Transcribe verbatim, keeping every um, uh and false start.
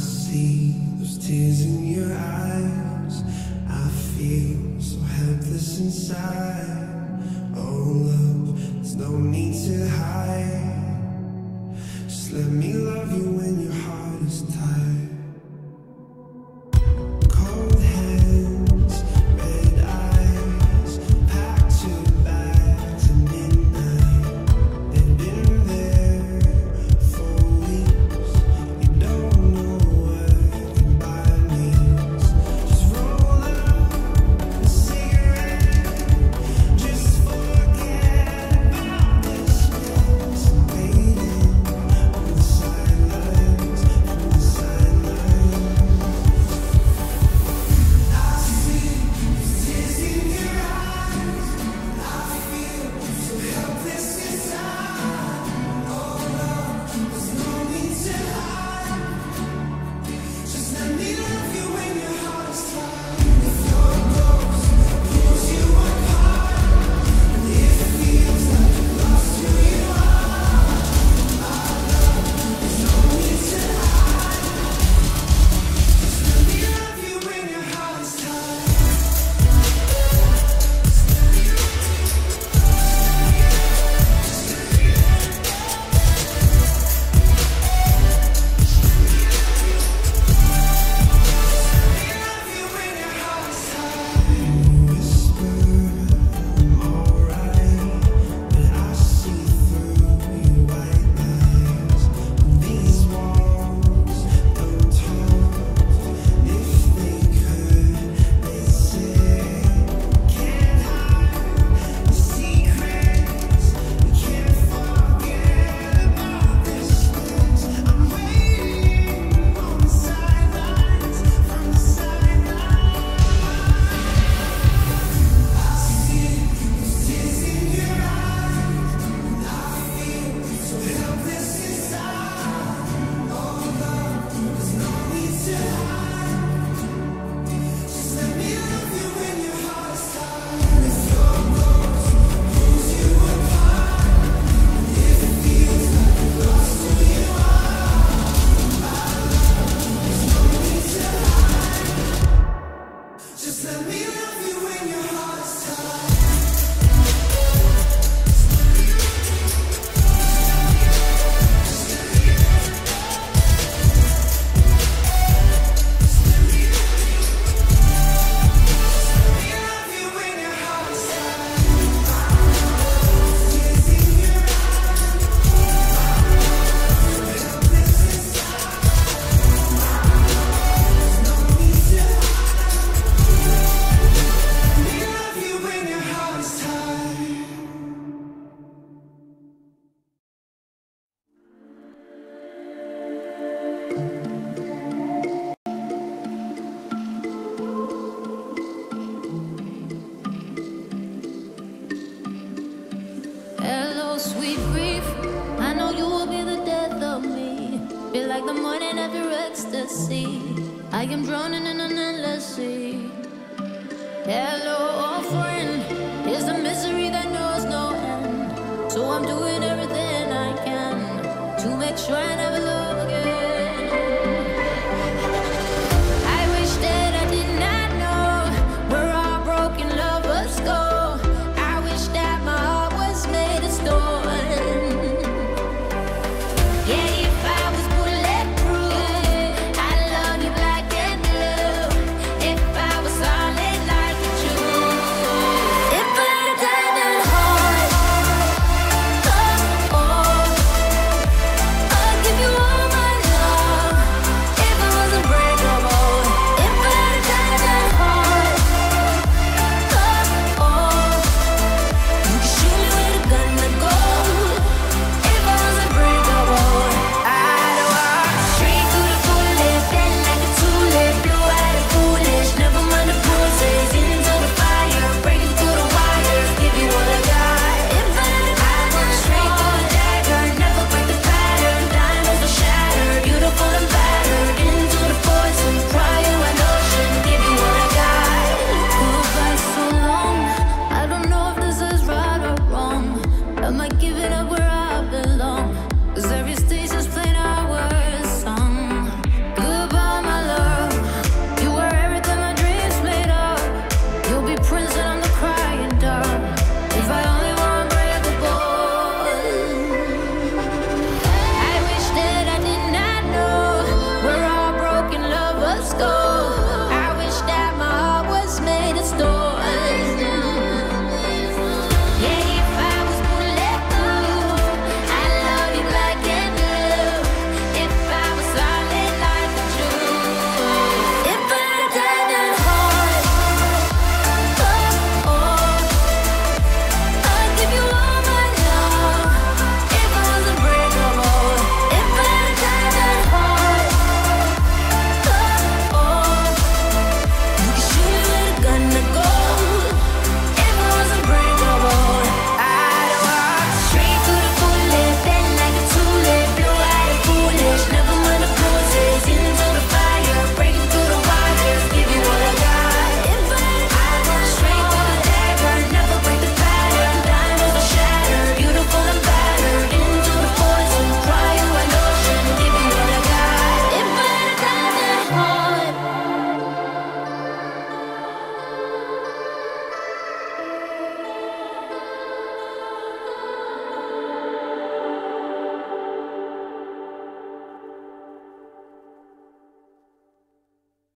see those tears in your eyes. I feel so helpless inside. Oh love, there's no need to hide. Just let me love you when your heart is tired. Cold hands, red eyes, packed your bags at midnight. They've been there for weeks. You don't know what goodbye means. Just roll up a cigarette. Just forget about this mess. Waiting on the sidelines, from the sidelines. I see tears in your eyes. I feel so helpless inside. Oh love, there's no need to hide. Just let me love you when your heart is tired. If your ghost pulls you apart, and if it feels like you lost who you are, my love, there's no need to hide. Just let me love you when your heart is tired. Love you when your heart is tired. You whisper I'm alright, but I see through your white lies. These walls don't talk. If they could, they'd say, can't hide the secrets. We can't forget about this mess. I'm waiting on the sidelines, from the sidelines. I see those tears in your eyes. I feel so helpless inside. Oh love, there's no need to hide. Just let me love you when your heart is tired. If your ghost pulls you apart, and if it feels like you lost who you are, my love, there's no need to hide. Just let me love you when your heart is tired. Let me love you when your heart is tired. Tears in your eyes. Helpless inside. There's no need to hide. Let me love you when your heart is tired. Hello, sweet grief. I know you will be the death of me. Feel like the morning after ecstasy. I am drowning in an endless sea. Hello, old friend. Here's the misery that knows no end. So I'm doing everything I can to make sure I never lose